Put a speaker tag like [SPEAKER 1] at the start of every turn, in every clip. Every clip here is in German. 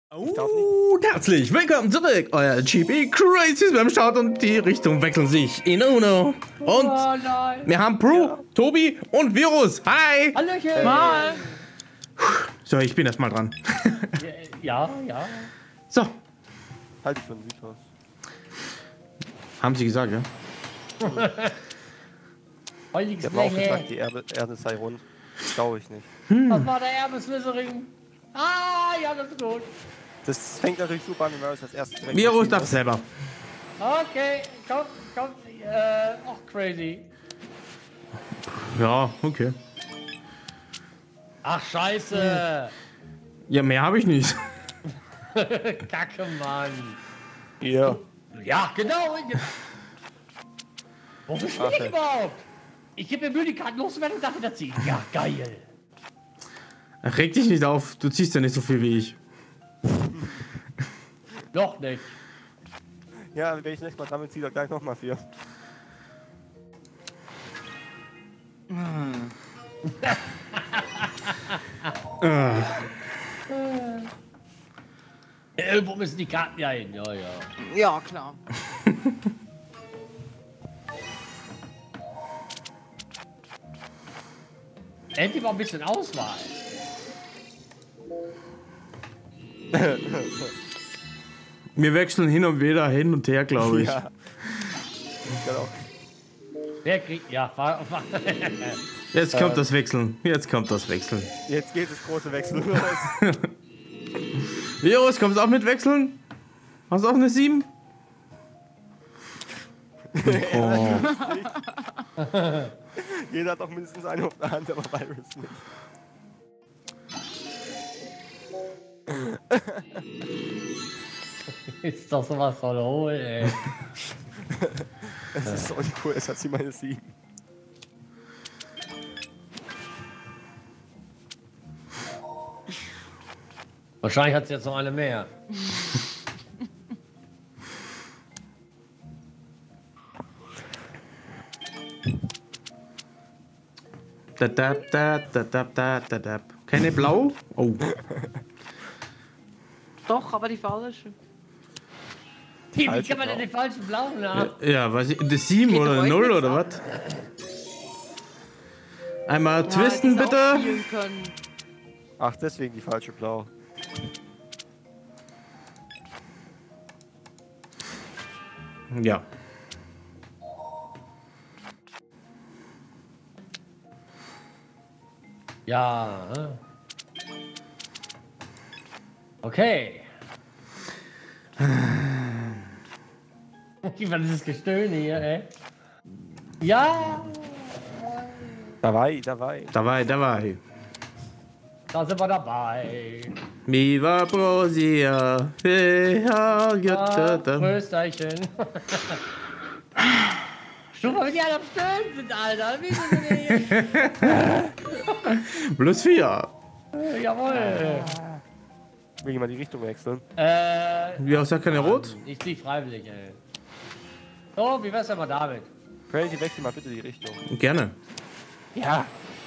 [SPEAKER 1] Herzlich willkommen zurück, euer GB Crazy beim Start und die Richtung wechseln sich in Uno. Und wir haben Pro, Tobi und Virus. Hi!
[SPEAKER 2] Hallöchen!
[SPEAKER 3] Mal.
[SPEAKER 1] So, ich bin erst mal dran.
[SPEAKER 2] Ja.
[SPEAKER 1] So,
[SPEAKER 3] Halt dich von Mythos.
[SPEAKER 1] haben sie gesagt, ja?
[SPEAKER 2] Heiliges
[SPEAKER 3] Ich habe auch
[SPEAKER 2] Blech.
[SPEAKER 3] gesagt, die Erde sei rund. Das glaube ich nicht.
[SPEAKER 2] Was war der Erbeswissering? Ah, ja, das ist gut.
[SPEAKER 3] Das fängt natürlich super an, wenn wir uns das erste direkt
[SPEAKER 1] Virus
[SPEAKER 3] verziehen
[SPEAKER 1] darf
[SPEAKER 3] müssen.
[SPEAKER 1] selber.
[SPEAKER 2] Okay, komm. Ach, crazy.
[SPEAKER 1] Ja, okay.
[SPEAKER 2] Ach, scheiße.
[SPEAKER 1] Ja, mehr habe ich nicht.
[SPEAKER 2] Kacke, Mann.
[SPEAKER 3] Ja.
[SPEAKER 2] Ja, genau. Wofür spiele ich
[SPEAKER 3] Okay.
[SPEAKER 2] überhaupt? Ich gebe mir Mühe, die Karten loszuwerden und dafür ziehen. Ja, geil.
[SPEAKER 1] Reg dich nicht auf, du ziehst ja nicht so viel wie ich.
[SPEAKER 2] Noch nicht.
[SPEAKER 3] Ja, wenn ich nächstes Mal damit ziehe, dann gleich nochmal 4.
[SPEAKER 2] Irgendwo müssen die Karten ja hin. Ja.
[SPEAKER 4] Ja, klar.
[SPEAKER 2] Endlich mal ein bisschen Auswahl.
[SPEAKER 1] Wir wechseln hin und wieder hin und her, glaube ich.
[SPEAKER 3] Ja. Genau.
[SPEAKER 2] Wer kriegt. Ja, fahr.
[SPEAKER 1] Jetzt kommt das Wechseln. Jetzt kommt das Wechseln.
[SPEAKER 3] Jetzt geht das große Wechsel los.
[SPEAKER 1] Virus, kommst du auch mit Wechseln? Hast du auch eine 7? Oh.
[SPEAKER 3] Jeder hat doch mindestens eine auf der Hand, aber Virus nicht.
[SPEAKER 2] Ist doch sowas von hohl, ey.
[SPEAKER 3] Es ist so uncool, es hat sie meine 7.
[SPEAKER 2] Wahrscheinlich hat sie jetzt noch eine mehr.
[SPEAKER 1] Da. Keine Blau? Oh.
[SPEAKER 4] Doch, aber die falsche.
[SPEAKER 2] Wie
[SPEAKER 3] Falsche
[SPEAKER 2] kann man denn
[SPEAKER 3] Blau.
[SPEAKER 2] den falschen Blauen haben?
[SPEAKER 1] Ja, weiß ich, eine 7
[SPEAKER 4] Geht
[SPEAKER 1] oder eine
[SPEAKER 4] euch
[SPEAKER 1] 0
[SPEAKER 4] nichts
[SPEAKER 1] oder
[SPEAKER 4] an.
[SPEAKER 1] was? Einmal
[SPEAKER 4] Ja,
[SPEAKER 1] twisten,
[SPEAKER 4] die es auch
[SPEAKER 1] bitte.
[SPEAKER 4] spielen können.
[SPEAKER 3] Ach, deswegen die falsche Blau.
[SPEAKER 1] Ja.
[SPEAKER 2] Ja. Okay. Was ist das Gestöhne hier, ey? Ja,
[SPEAKER 3] Dabei.
[SPEAKER 1] Dabei.
[SPEAKER 2] da sind wir dabei.
[SPEAKER 1] Viva Brosia. Ja,
[SPEAKER 2] Prösterchen. Guck mal, wie die alle am Stöhnen sind, Alter. Wie sind die denn
[SPEAKER 1] Plus 4.
[SPEAKER 2] hier? Jawohl.
[SPEAKER 3] Will ich mal die Richtung wechseln?
[SPEAKER 1] Wie aus keine Rot?
[SPEAKER 2] Ich zieh freiwillig, ey. So, wie wär's denn mal damit?
[SPEAKER 3] Crazy, wechsel mal bitte die Richtung.
[SPEAKER 1] Gerne.
[SPEAKER 3] Ja.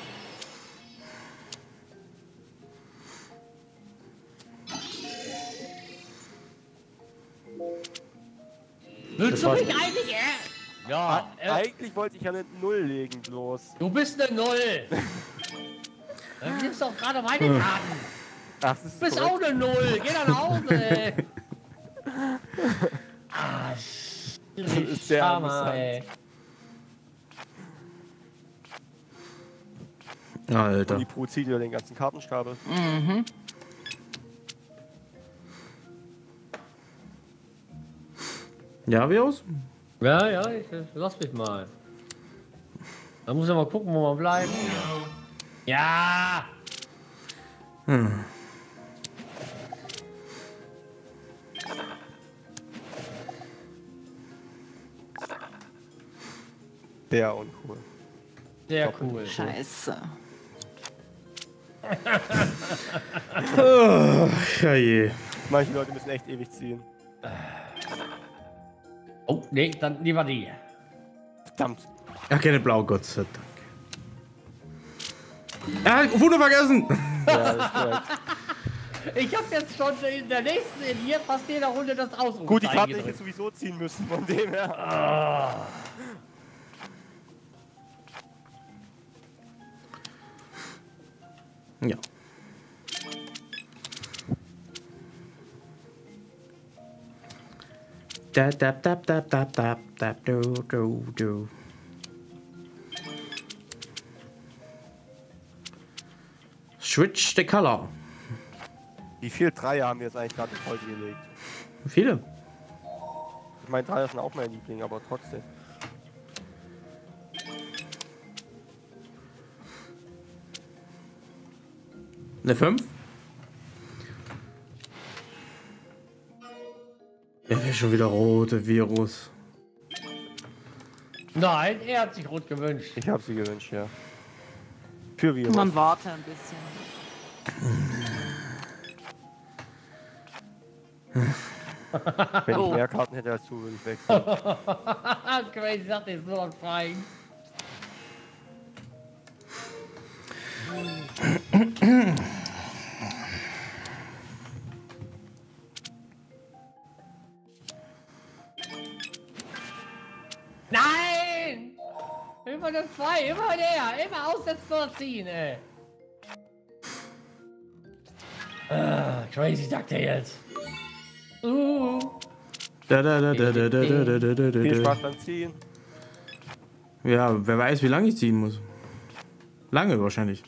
[SPEAKER 2] Willst du
[SPEAKER 3] war's.
[SPEAKER 2] mich eigentlich, ey? Ja,
[SPEAKER 3] Eigentlich wollte ich ja eine 0 legen bloß.
[SPEAKER 2] du bist eine Null. Dann gibst doch gerade meine Karten.
[SPEAKER 3] Ach, das ist
[SPEAKER 2] Du bist
[SPEAKER 3] korrekt.
[SPEAKER 2] auch eine Null. Geh dann nach Hause, ey. Ah,
[SPEAKER 3] Das ist sehr amüsant.
[SPEAKER 2] ey.
[SPEAKER 1] Alter.
[SPEAKER 3] Die Pro zieht wieder den ganzen Kartenstapel.
[SPEAKER 1] Ja, Virus?
[SPEAKER 2] Ja, lass mich mal. Da muss ich mal gucken, wo man bleibt. Ja!
[SPEAKER 3] Sehr uncool.
[SPEAKER 2] Sehr
[SPEAKER 3] Doppelt.
[SPEAKER 2] cool.
[SPEAKER 4] Scheiße.
[SPEAKER 1] Ja je.
[SPEAKER 3] Manche Leute müssen echt ewig ziehen.
[SPEAKER 2] Oh, nee, dann lieber die.
[SPEAKER 3] Verdammt.
[SPEAKER 1] Ach, keine Blau, Gott sei Dank. Ah, Foto vergessen!
[SPEAKER 3] Ja, das ist korrekt.
[SPEAKER 2] Ich hab jetzt schon in der nächsten, in hier fast jeder Runde das Ausrufezeichen
[SPEAKER 3] Gut, die Karte hätte ich
[SPEAKER 2] gedrückt.
[SPEAKER 3] jetzt sowieso ziehen müssen, von dem her.
[SPEAKER 2] Ah.
[SPEAKER 1] Ja. Du. Switch the color.
[SPEAKER 3] Wie viel Dreier haben wir jetzt eigentlich gerade in Folge gelegt?
[SPEAKER 1] Viele.
[SPEAKER 3] Ich meine, Dreier sind auch mein Liebling, aber trotzdem.
[SPEAKER 1] Eine 5? Ja, schon wieder rote Virus.
[SPEAKER 2] Nein, er hat sich rot gewünscht.
[SPEAKER 3] Ich habe sie gewünscht, ja. Für Virus.
[SPEAKER 4] Man warte ein bisschen.
[SPEAKER 3] Wenn ich mehr Karten hätte als du, würde ich wechseln.
[SPEAKER 2] Crazy sagt jetzt nur noch frei. Nein! Immer eine 2, immer der, immer aussetzen oder ziehen, ey. Crazy sagt er jetzt.
[SPEAKER 3] Viel Spaß beim Ziehen.
[SPEAKER 1] Ja, wer weiß, wie lange ich ziehen muss. Lange wahrscheinlich.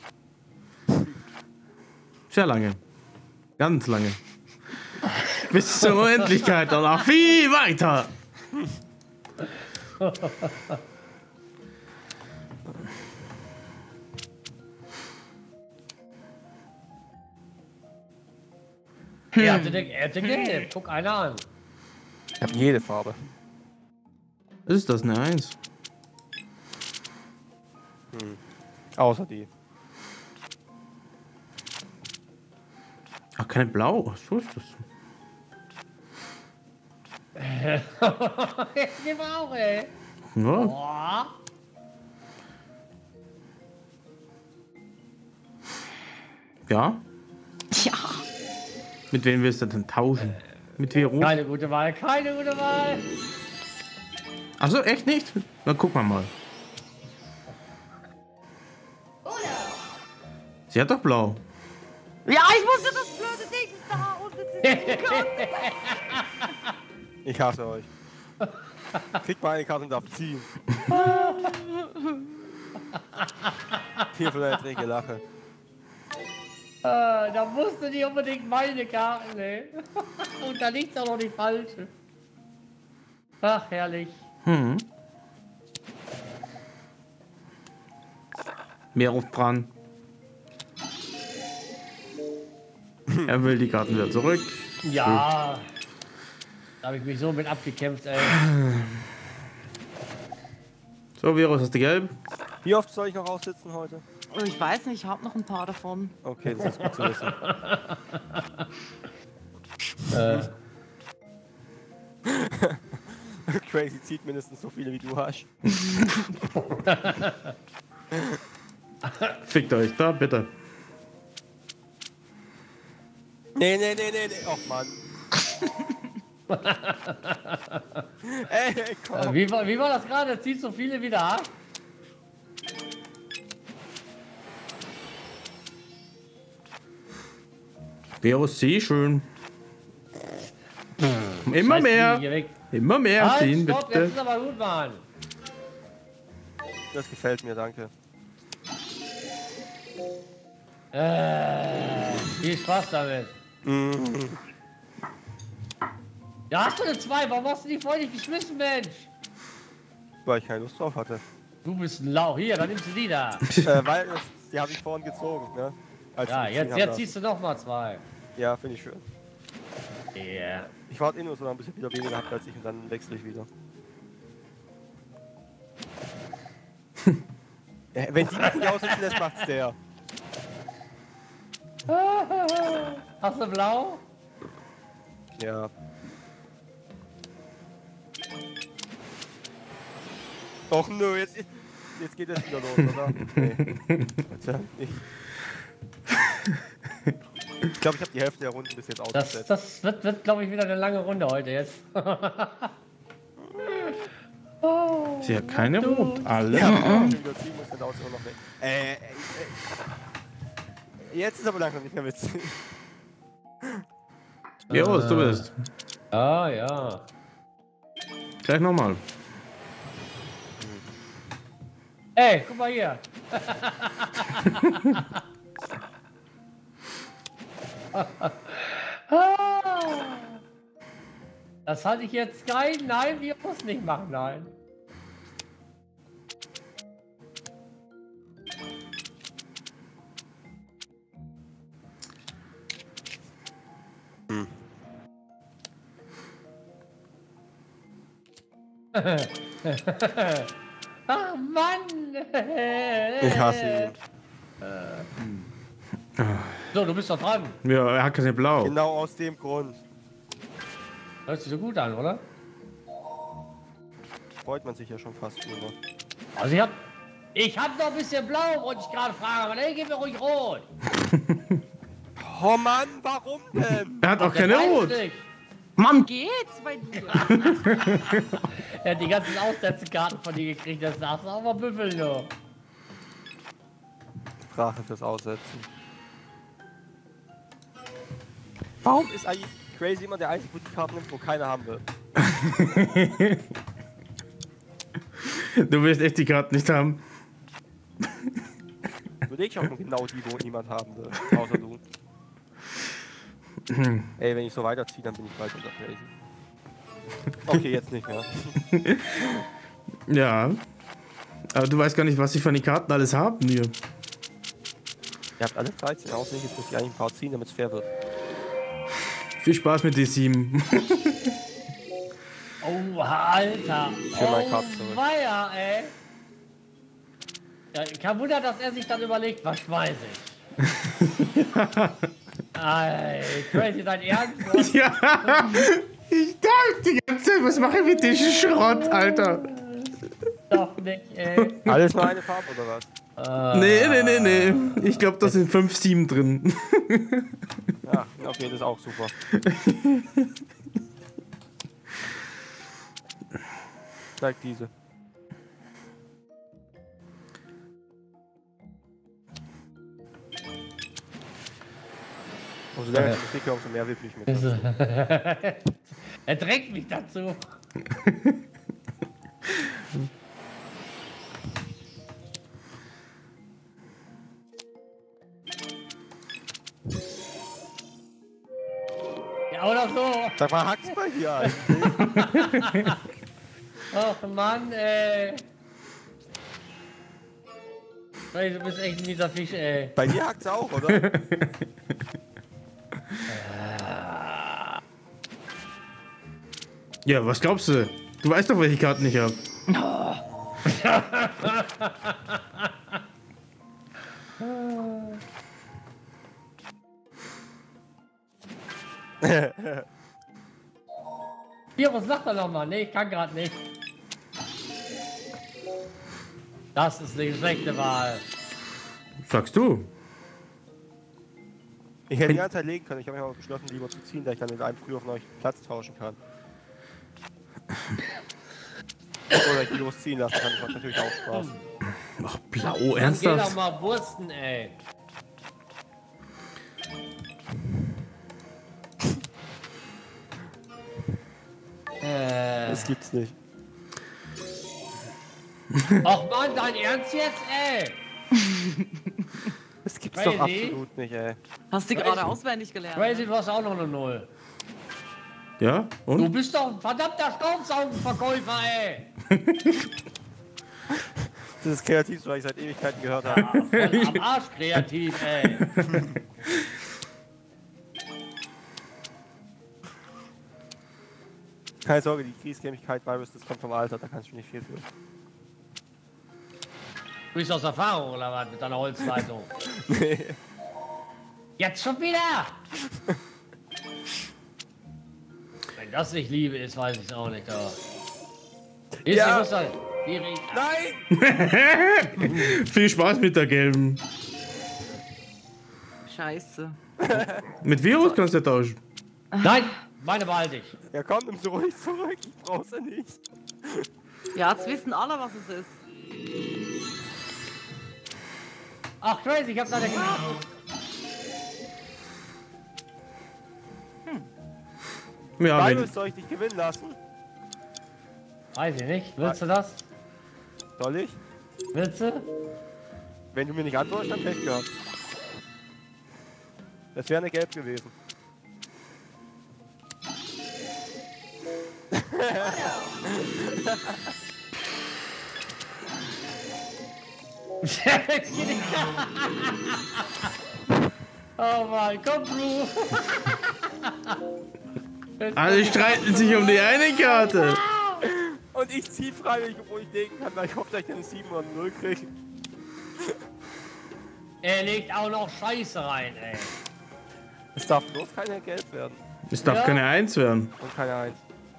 [SPEAKER 1] Sehr lange. Ganz lange. Bis zur Unendlichkeit, danach viel weiter.
[SPEAKER 2] Er hatte gelb, guck einer an.
[SPEAKER 3] Ich habe jede Farbe.
[SPEAKER 1] Ist das eine 1?
[SPEAKER 3] Außer die.
[SPEAKER 1] Ach, keine Blau. Ach, so ist das.
[SPEAKER 2] Jetzt nehmen wir auch, ey.
[SPEAKER 1] Ja.
[SPEAKER 2] Boah.
[SPEAKER 1] Ja.
[SPEAKER 4] Ja.
[SPEAKER 1] Mit wem willst du denn tauschen? Mit Virus?
[SPEAKER 2] Keine gute Wahl, keine gute Wahl.
[SPEAKER 1] Achso, echt nicht? Na, guck mal. Sie hat doch blau.
[SPEAKER 4] Ja, ich musste das blöde Ding da und es ist gekommen.
[SPEAKER 3] Ich hasse euch. Kriegt mal eine Karte und darf ziehen. Hier für deine träge Lache.
[SPEAKER 2] Da musst du nicht unbedingt meine Karten, ey. Und da liegt auch noch die falsche. Ach, herrlich.
[SPEAKER 1] Mehr auf dran. Er will die Karten wieder zurück.
[SPEAKER 2] Ja. Da habe ich mich so mit abgekämpft, ey.
[SPEAKER 1] So, Virus, hast du gelb?
[SPEAKER 3] Wie oft soll ich noch aussitzen heute?
[SPEAKER 4] Ich weiß nicht, ich habe noch ein paar davon.
[SPEAKER 3] Okay, das ist gut zu wissen. Crazy zieht mindestens so viele wie du hast.
[SPEAKER 1] Fickt euch da, bitte.
[SPEAKER 3] Nee. Och Mann. Ey, komm.
[SPEAKER 2] Wie war das gerade? Zieht so viele wieder ab?
[SPEAKER 1] Virus, zieh schön. Immer
[SPEAKER 2] Scheiß
[SPEAKER 1] mehr.
[SPEAKER 2] die hier weg.
[SPEAKER 1] Immer mehr
[SPEAKER 2] Halt,
[SPEAKER 1] ziehen,
[SPEAKER 2] stopp, jetzt
[SPEAKER 1] bitte.
[SPEAKER 2] ist aber gut, Mann.
[SPEAKER 3] Das gefällt mir, danke.
[SPEAKER 2] Viel Spaß damit. Ja, hast du eine 2? Warum hast du die vorhin nicht geschmissen, Mensch?
[SPEAKER 3] Weil ich keine Lust drauf hatte.
[SPEAKER 2] Du bist ein Lauch. Hier, dann nimmst du die da.
[SPEAKER 3] Weil die habe ich vorhin gezogen, ne? Als
[SPEAKER 2] Ja,
[SPEAKER 3] ich gesehen
[SPEAKER 2] jetzt
[SPEAKER 3] hab,
[SPEAKER 2] ziehst du noch mal 2.
[SPEAKER 3] Ja, finde ich schön.
[SPEAKER 2] Yeah.
[SPEAKER 3] Ich warte nur, so ein bisschen wieder weniger habt als ich und dann wechsle ich wieder. Wenn die mich nicht aussitzen lässt, macht's der.
[SPEAKER 2] Hast du blau?
[SPEAKER 3] Ja. Och nö, jetzt geht das wieder los, oder? Nee. Bitte nicht. Ich glaube, ich habe die Hälfte der Runden bis jetzt ausgesetzt.
[SPEAKER 2] Das wird glaube ich, wieder eine lange Runde heute jetzt.
[SPEAKER 1] Ist ja keine Rot. Alles.
[SPEAKER 3] Ja, überziehen muss, dann dauert es immer noch weg. Jetzt ist aber langsam nicht mehr witzig.
[SPEAKER 1] Virus, du bist.
[SPEAKER 2] Ah, ja.
[SPEAKER 1] Gleich nochmal.
[SPEAKER 2] Ey, guck mal hier. Das hatte ich jetzt geil. Nein, wir muss nicht machen, nein. Ach Mann!
[SPEAKER 3] Ich hasse ihn.
[SPEAKER 2] So, du bist doch dran.
[SPEAKER 1] Ja, er hat keine Blau.
[SPEAKER 3] Genau aus dem Grund.
[SPEAKER 2] Hört sich so gut an, oder?
[SPEAKER 3] Freut man sich ja schon fast drüber.
[SPEAKER 2] Also ich hab noch ein bisschen blau, wollte ich gerade fragen, aber nee, gib mir ruhig rot.
[SPEAKER 3] Oh Mann, warum denn?
[SPEAKER 1] Er hat auch keine
[SPEAKER 2] Der
[SPEAKER 1] Rot.
[SPEAKER 2] weiß nicht.
[SPEAKER 1] Mann!
[SPEAKER 4] Geht's bei dir?
[SPEAKER 2] Er hat die ganzen Aussetzkarten von dir gekriegt, das darfst du auch mal büffeln, du.
[SPEAKER 3] Sprache fürs Aussetzen. Warum ist eigentlich Crazy immer der einzige, wo die Karten nimmt, wo keiner haben will?
[SPEAKER 1] Du willst echt die Karten nicht haben.
[SPEAKER 3] Würde ich auch nur genau die, wo niemand haben will. Außer du. Ey, wenn ich so weiterziehe, dann bin ich bald unter Crazy. Okay, jetzt nicht mehr.
[SPEAKER 1] Ja. Aber du weißt gar nicht, was sie von den Karten alles haben hier.
[SPEAKER 3] Ihr habt alle 13 aussehen, jetzt muss ich eigentlich ein paar ziehen, damit es fair wird.
[SPEAKER 1] Viel Spaß mit D7.
[SPEAKER 2] Oh, Alter.
[SPEAKER 3] Ich will meine Karten zurück.
[SPEAKER 2] Weia, ey. Ja, kein Wunder, dass er sich dann überlegt, was schmeiße ich. Ey, Crazy, dein Ernst? Was?
[SPEAKER 1] Ja. Ich dachte die ganze Zeit, was mache ich mit diesem Schrott, Alter?
[SPEAKER 2] Doch nicht, ey.
[SPEAKER 3] Alles nur eine Farbe oder was?
[SPEAKER 1] Nee. Ich glaube, da sind 5 7 drin.
[SPEAKER 3] Ja, okay, das ist auch super. Zeig diese. Umso länger ich Musik höre, umso mehr wippe ich mit.
[SPEAKER 2] Er drängt mich dazu. Ja, oder so.
[SPEAKER 3] Sag mal, hackt's bei dir eigentlich?
[SPEAKER 2] Ach Mann, ey. Hey, du bist echt ein mieser Fisch, ey.
[SPEAKER 3] Bei dir hackt's auch, oder?
[SPEAKER 1] Ja, was glaubst du? Du weißt doch, welche Karten ich habe.
[SPEAKER 2] Virus, sag doch noch mal. Nee, ich kann gerade nicht. Das ist eine schlechte Wahl.
[SPEAKER 1] Sagst du?
[SPEAKER 3] Ich hätte die ganze Zeit legen können, ich habe mich aber beschlossen, lieber zu ziehen, da ich dann mit einem früh auf euch Platz tauschen kann. Oder ich die losziehen lassen kann, das macht natürlich auch Spaß.
[SPEAKER 1] Ach, blau,
[SPEAKER 2] Geh doch
[SPEAKER 1] ernsthaft?
[SPEAKER 2] mal wursten, ey.
[SPEAKER 3] Das gibt's nicht.
[SPEAKER 2] Ach Mann, dein Ernst jetzt, ey?
[SPEAKER 3] Das gibt's doch
[SPEAKER 2] Crazy.
[SPEAKER 3] absolut nicht, ey.
[SPEAKER 4] Hast du gerade auswendig gelernt?
[SPEAKER 2] Crazy, du hast auch noch eine Null.
[SPEAKER 1] Ja?
[SPEAKER 2] Du
[SPEAKER 1] Und?
[SPEAKER 2] bist doch ein verdammter Staubsaugenverkäufer, ey.
[SPEAKER 3] Das ist kreativ, weil ich seit Ewigkeiten gehört habe.
[SPEAKER 2] Voll am Arsch kreativ, ey.
[SPEAKER 3] Keine Sorge, die Griesgämigkeit-Virus, das kommt vom Alter, da kannst du nicht viel für.
[SPEAKER 2] Du bist aus Erfahrung, oder was, mit deiner Holzleitung?
[SPEAKER 3] Nee.
[SPEAKER 2] Jetzt schon wieder! Wenn das nicht Liebe ist, weiß ich es auch nicht, aber... Ist
[SPEAKER 3] Ja.
[SPEAKER 2] ich muss sagen, die riecht...
[SPEAKER 3] Nein!
[SPEAKER 1] Viel Spaß mit der gelben.
[SPEAKER 4] Scheiße.
[SPEAKER 1] Mit Virus kannst du ja tauschen.
[SPEAKER 2] Nein, meine behalte ich.
[SPEAKER 3] Ja komm, nimm sie ruhig zurück. Ich brauch sie nicht.
[SPEAKER 4] Ja, jetzt wissen alle, was es ist.
[SPEAKER 2] Ach, crazy, ich hab deine...
[SPEAKER 1] Ja,
[SPEAKER 3] Virus, soll ich dich gewinnen lassen?
[SPEAKER 2] Weiß ich nicht. Willst du das?
[SPEAKER 3] Soll ich?
[SPEAKER 2] Willst du?
[SPEAKER 3] Wenn du mir nicht antwortest, dann Pech gehabt. Das wäre eine Gelb gewesen.
[SPEAKER 2] Oh Mann, komm, Blue.
[SPEAKER 1] alle streiten sich um die eine Karte.
[SPEAKER 3] Und ich zieh freiwillig, obwohl ich denken kann, weil ich hoffe, dass ich eine 7 oder 0 kriege.
[SPEAKER 2] Er legt auch noch Scheiße rein, ey.
[SPEAKER 3] Es darf bloß keine Gelb werden.
[SPEAKER 1] Es darf
[SPEAKER 2] Ja.
[SPEAKER 1] keine 1 werden.
[SPEAKER 3] Und keine 1.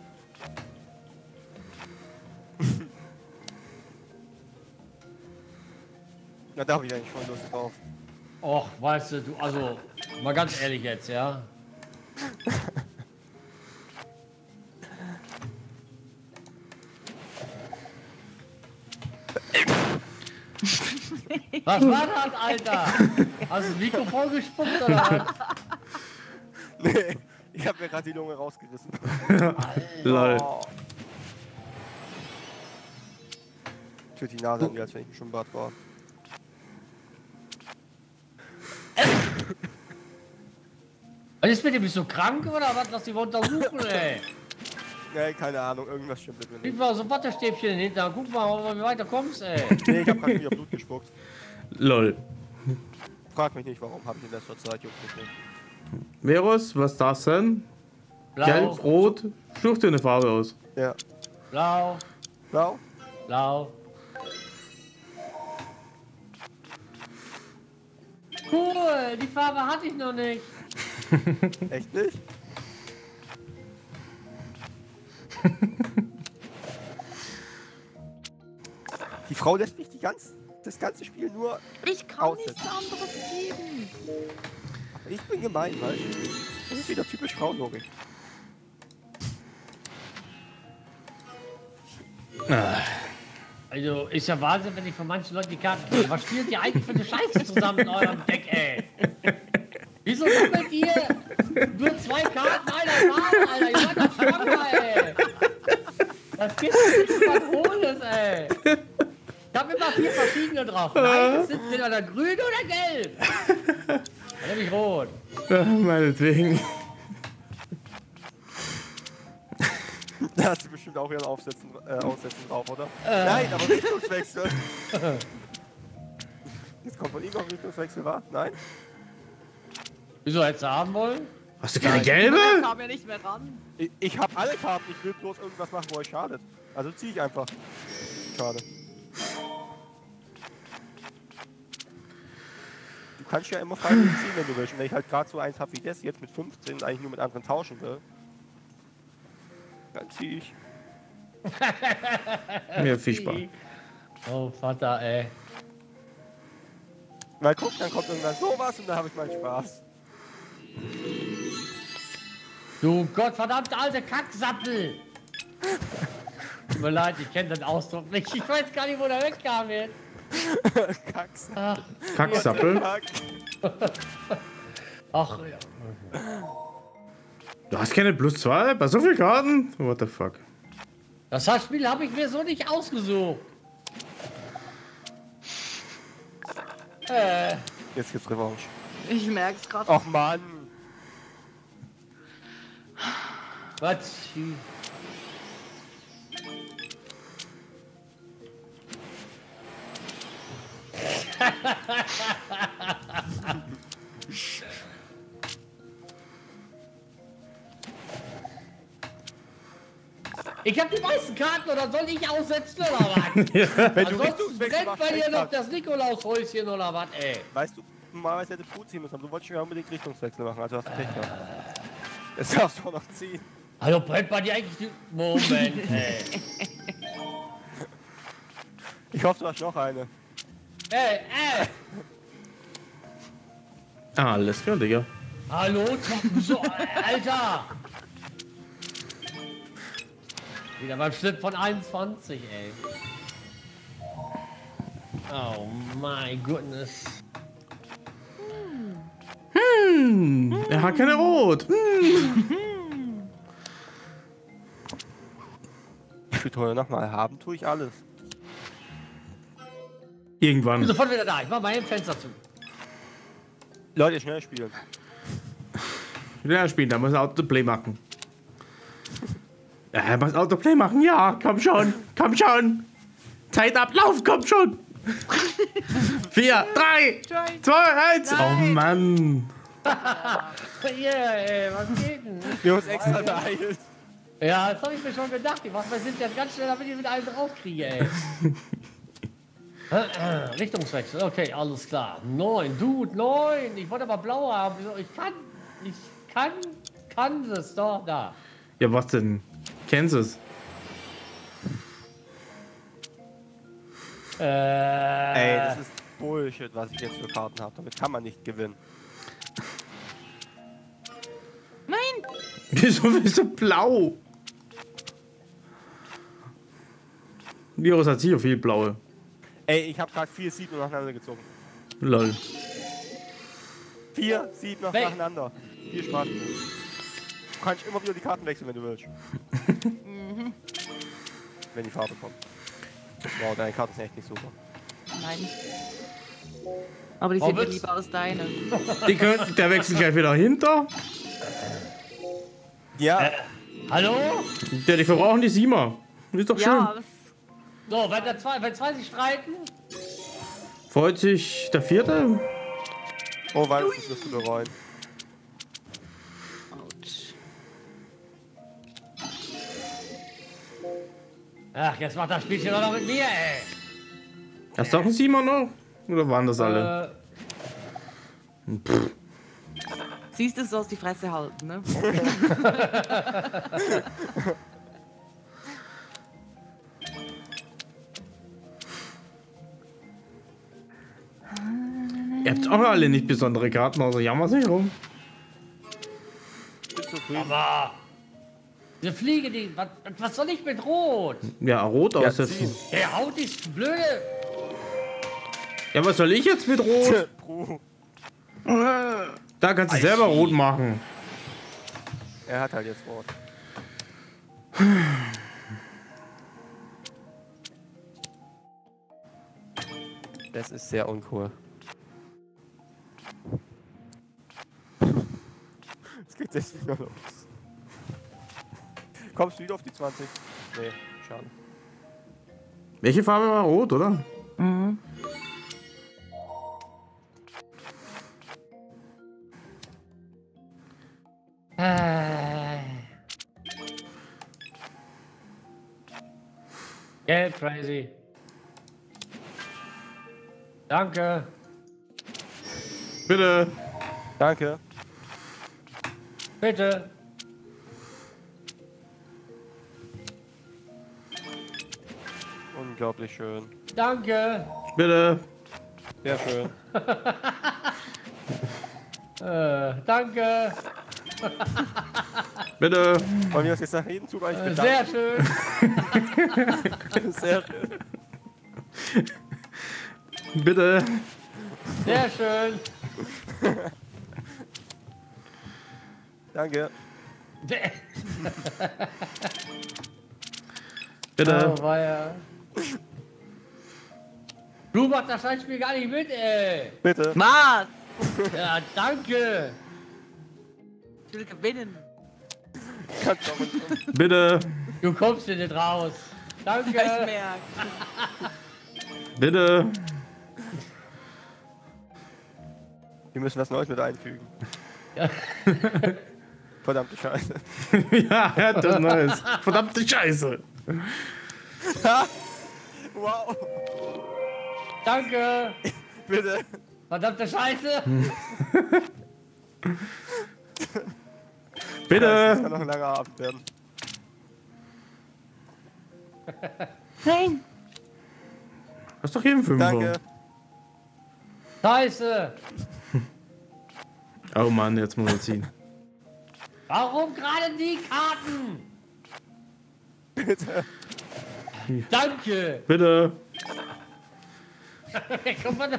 [SPEAKER 3] Na, da habe ich eigentlich schon Lust drauf.
[SPEAKER 2] Och, weißt du, also, mal ganz ehrlich jetzt, ja. Was war das, Alter? Hast du das Mikrofon gespuckt oder was?
[SPEAKER 3] Nee, ich habe mir gerade die Lunge rausgerissen.
[SPEAKER 1] Lol.
[SPEAKER 3] Oh. Tut die Nase an mir, als wenn ich im Schwimmbad war.
[SPEAKER 2] Was ist mit dem? Bist du krank oder was? Lass die mal untersuchen, ey.
[SPEAKER 3] Nee, keine Ahnung, irgendwas stimmt mit mir
[SPEAKER 2] Gib
[SPEAKER 3] nicht.
[SPEAKER 2] mal so ein Wattestäbchen hinter. Guck mal, wie weit du kommst, ey.
[SPEAKER 3] Nee, ich habe gerade wieder Blut gespuckt.
[SPEAKER 1] Lol.
[SPEAKER 3] Frag mich nicht, warum habe ich in letzter Zeit, juckt mich nicht.
[SPEAKER 1] Virus, was darf's denn?
[SPEAKER 2] Blau,
[SPEAKER 1] Gelb, rot. Such dir eine Farbe aus.
[SPEAKER 3] Ja.
[SPEAKER 2] blau,
[SPEAKER 3] Blau?
[SPEAKER 2] blau. Cool, die Farbe hatte ich noch nicht.
[SPEAKER 3] Echt nicht? Die Frau lässt mich das ganze Spiel nur.
[SPEAKER 4] Ich kann
[SPEAKER 3] Aussetzen.
[SPEAKER 4] nichts anderes geben.
[SPEAKER 3] Ich bin gemein, weißt du? Das ist wieder typisch Frauenlogik.
[SPEAKER 2] Also, ist ja Wahnsinn, wenn ich von manchen Leuten die Karten kriege. Was spielt ihr eigentlich für eine Scheiße zusammen in eurem Deck, ey? Wieso sammelt ihr nur 2 Karten einer Farbe, Alter? Ihr seid doch schwanger, ey. Das gibt's nicht, was Hohles, ey. Ich hab immer 4 verschiedene drauf. Nein, das sind entweder grün oder gelb. Dann nehm ich rot.
[SPEAKER 1] Ja, meinetwegen.
[SPEAKER 3] Da hast du bestimmt auch ihren Aussetzen drauf, oder? Nein, aber Richtungswechsel. Jetzt kommt von ihm noch ein Richtungswechsel, wa? Nein?
[SPEAKER 2] Wieso hättest du haben wollen?
[SPEAKER 1] Hast du keine
[SPEAKER 4] Der
[SPEAKER 1] gelbe?
[SPEAKER 4] kam ja nicht mehr ran.
[SPEAKER 3] Ich habe alle Karten, ich will bloß irgendwas machen, wo euch schadet. Also zieh ich einfach. Schade. Du kannst ja immer freiwillig ziehen, wenn du willst. Und wenn ich halt gerade so eins habe wie das jetzt mit 15 eigentlich nur mit anderen tauschen will, dann zieh ich.
[SPEAKER 1] Mir viel Spaß.
[SPEAKER 2] Oh, Vater, ey.
[SPEAKER 3] Weil guck, dann kommt irgendwann sowas und dann habe ich meinen Spaß.
[SPEAKER 2] Du gottverdammte alte Kacksattel! Tut mir leid, ich kenne den Ausdruck nicht. Ich weiß gar nicht, wo der wegkam jetzt.
[SPEAKER 3] Kacks.
[SPEAKER 2] Ach,
[SPEAKER 1] Kacksappel.
[SPEAKER 3] Kack.
[SPEAKER 2] ach ja.
[SPEAKER 1] Du hast keine plus 2 bei so vielen Karten? What the fuck?
[SPEAKER 2] Das Spiel habe ich mir so nicht ausgesucht.
[SPEAKER 3] Jetzt gibt's Revanche.
[SPEAKER 4] Ich merk's gerade.
[SPEAKER 3] Ach Mann.
[SPEAKER 2] Was? Ich habe die meisten Karten, oder soll ich aussetzen oder was?
[SPEAKER 3] Wenn du
[SPEAKER 2] Ansonsten
[SPEAKER 3] Richtungswechsel
[SPEAKER 2] brennt
[SPEAKER 3] machst,
[SPEAKER 2] bei dir
[SPEAKER 3] echt
[SPEAKER 2] noch
[SPEAKER 3] was.
[SPEAKER 2] das Nikolaushäuschen oder was, ey.
[SPEAKER 3] Weißt du, normalerweise hätte Brut ziehen müssen, aber du wolltest ja unbedingt Richtungswechsel machen, also hast du Pech gehabt. Jetzt darfst du auch noch ziehen.
[SPEAKER 2] Also brennt bei dir eigentlich die... Moment, ey.
[SPEAKER 3] Ich hoffe, du hast noch eine.
[SPEAKER 2] Ey, ey.
[SPEAKER 1] Alles klar, Digga.
[SPEAKER 2] Hallo, so, Alter! Wieder beim Schnitt von 21, ey. Oh my goodness.
[SPEAKER 1] Er hat keine Rot.
[SPEAKER 3] Ich will teuer nochmal haben, tue ich alles.
[SPEAKER 2] Ich bin
[SPEAKER 1] Irgendwann.
[SPEAKER 2] sofort wieder da. Ich mach mal hier ein Fenster zu.
[SPEAKER 3] Leute, schnell spielen.
[SPEAKER 1] Ja, spielen, da muss er Autoplay machen. Ja, er muss Autoplay machen, ja, komm schon, komm schon. Zeitablauf, komm schon. 4, 3, 2, 1. Oh Mann.
[SPEAKER 2] Yeah, ey, was geht denn?
[SPEAKER 3] Wir haben uns extra beeilt.
[SPEAKER 2] Ja, das hab ich mir schon gedacht. Die Waffen sind jetzt ganz schnell, damit ich mit einem draufkriege, ey. Richtungswechsel, okay, alles klar. 9, Dude, 9. Ich wollte aber blau haben. Ich kann es doch, da.
[SPEAKER 1] Ja, was denn? Kennst du es?
[SPEAKER 3] Ey, das ist Bullshit, was ich jetzt für Karten habe. Damit kann man nicht gewinnen.
[SPEAKER 4] Nein!
[SPEAKER 1] Wieso bist du blau? Virus hat sicher viel blaue.
[SPEAKER 3] Ey, ich habe gerade 4 Sieben nacheinander gezogen.
[SPEAKER 1] Lol.
[SPEAKER 3] 4 Sieben noch
[SPEAKER 2] Hey.
[SPEAKER 3] nacheinander. 4 Spaß. Du kannst immer wieder die Karten wechseln, wenn du willst. Wenn die Farbe kommt. Wow, deine Karte ist echt nicht super.
[SPEAKER 4] Nein. Aber die
[SPEAKER 2] Oh,
[SPEAKER 4] sind mir
[SPEAKER 2] wird's?
[SPEAKER 4] lieber als deine.
[SPEAKER 1] Der wechselt gleich wieder hinter.
[SPEAKER 3] Ja,
[SPEAKER 2] Hallo?
[SPEAKER 1] Die verbrauchen die Siemer. Ist doch schön.
[SPEAKER 4] Ja, aber
[SPEAKER 2] So, wenn zwei sich streiten.
[SPEAKER 1] Freut sich der Vierte?
[SPEAKER 3] oh, weil das wirst du bereuen.
[SPEAKER 4] ouch.
[SPEAKER 2] Ach, jetzt macht das Spielchen doch noch mit mir, ey.
[SPEAKER 1] Hast du auch einen Siemer noch? Oder waren das alle?
[SPEAKER 4] Siehst du, so aus die Fresse halten, ne?
[SPEAKER 1] Ihr habt auch alle nicht besondere Karten, außer jammert nicht rum.
[SPEAKER 3] Ich bin zufrieden.
[SPEAKER 2] Aber diese Fliege, die. Was soll ich mit Rot?
[SPEAKER 1] Ja, rot
[SPEAKER 3] Ja,
[SPEAKER 1] aussetzen.
[SPEAKER 3] ziehen.
[SPEAKER 2] Der Haut ist blöde.
[SPEAKER 1] Ja, was soll ich jetzt mit rot?
[SPEAKER 3] Bro,
[SPEAKER 1] Da kannst du selber rot machen.
[SPEAKER 3] er hat halt jetzt Wort. Das ist sehr uncool. Es geht jetzt wieder los. Kommst du wieder auf die 20? Nee, schade.
[SPEAKER 1] Welche Farbe war rot, oder?
[SPEAKER 4] Mhm.
[SPEAKER 2] Gelb, crazy. Danke.
[SPEAKER 1] Bitte.
[SPEAKER 3] Danke.
[SPEAKER 2] Bitte.
[SPEAKER 3] Unglaublich schön.
[SPEAKER 2] Danke.
[SPEAKER 1] Bitte.
[SPEAKER 3] Sehr schön.
[SPEAKER 2] Danke.
[SPEAKER 1] Bitte.
[SPEAKER 3] Wollen wir uns jetzt nach jedem Zug eigentlich bedanken?
[SPEAKER 2] Sehr schön.
[SPEAKER 3] Sehr schön.
[SPEAKER 1] Bitte.
[SPEAKER 2] Sehr schön.
[SPEAKER 3] Danke.
[SPEAKER 1] Bitte.
[SPEAKER 2] Oh, weia. Du machst das Scheißspiel gar nicht mit, ey.
[SPEAKER 3] Bitte.
[SPEAKER 4] Was?
[SPEAKER 2] Ja, danke.
[SPEAKER 4] Ich will gewinnen.
[SPEAKER 3] Kannst du auch mit.
[SPEAKER 1] Bitte.
[SPEAKER 2] Du kommst hier nicht raus.
[SPEAKER 4] Ich
[SPEAKER 2] Danke.
[SPEAKER 4] merke.
[SPEAKER 1] Bitte.
[SPEAKER 3] Wir müssen was Neues mit einfügen. Verdammte Scheiße.
[SPEAKER 1] Ja, er hat das Neues. Verdammte Scheiße.
[SPEAKER 3] Wow.
[SPEAKER 2] Danke.
[SPEAKER 3] Bitte.
[SPEAKER 2] Verdammte Scheiße.
[SPEAKER 3] Das
[SPEAKER 1] Bitte.
[SPEAKER 3] kann noch ein langer Abend werden.
[SPEAKER 4] Nein.
[SPEAKER 1] Hast doch jeden Fünfer.
[SPEAKER 3] Danke.
[SPEAKER 2] Scheiße.
[SPEAKER 1] Oh Mann, jetzt muss er ziehen.
[SPEAKER 2] Warum gerade die Karten?
[SPEAKER 3] Bitte.
[SPEAKER 2] Danke.
[SPEAKER 1] Bitte.
[SPEAKER 2] Guck mal.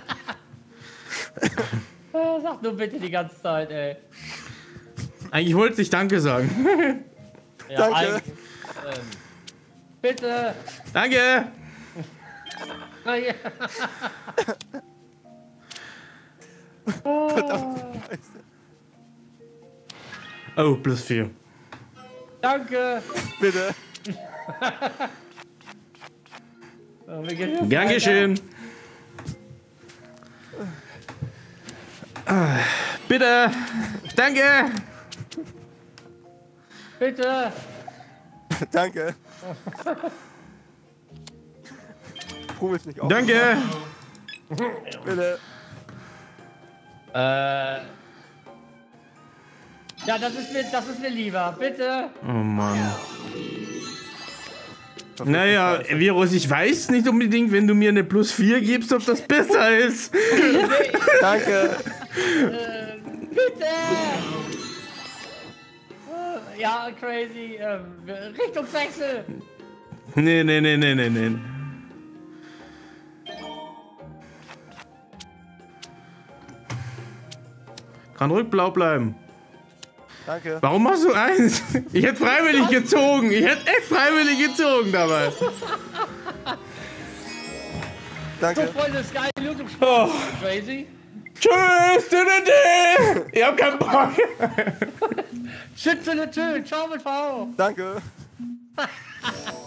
[SPEAKER 2] Sag nur bitte die ganze Zeit, ey.
[SPEAKER 1] Eigentlich wollte ich Danke sagen.
[SPEAKER 2] Ja,
[SPEAKER 3] Danke.
[SPEAKER 2] eigentlich, bitte.
[SPEAKER 1] Danke. Oh, +4.
[SPEAKER 2] Danke.
[SPEAKER 3] Bitte.
[SPEAKER 2] Wir gehen jetzt
[SPEAKER 1] Gern
[SPEAKER 2] weiter.
[SPEAKER 1] geschehen. Bitte. Danke.
[SPEAKER 2] Bitte.
[SPEAKER 3] Danke. Ruhe ist nicht auf.
[SPEAKER 1] Danke.
[SPEAKER 3] Bitte.
[SPEAKER 2] Ja, das ist mir lieber. Bitte.
[SPEAKER 1] Oh Mann. Naja, Virus, ich weiß nicht unbedingt, wenn du mir eine +4 gibst, ob das besser ist.
[SPEAKER 3] Danke.
[SPEAKER 2] Bitte. Ja, crazy. Richtungswechsel.
[SPEAKER 1] Nee. Kann ruhig blau bleiben.
[SPEAKER 3] Danke.
[SPEAKER 1] Warum machst du 1? Ich hätte freiwillig gezogen. Ich hätte echt freiwillig gezogen dabei.
[SPEAKER 3] Danke.
[SPEAKER 2] So, Freunde, ist geil. YouTube
[SPEAKER 1] Oh.
[SPEAKER 2] crazy.
[SPEAKER 1] Tschüss, ich hab keinen Bock.
[SPEAKER 2] Shit, ciao mit V.
[SPEAKER 3] Danke.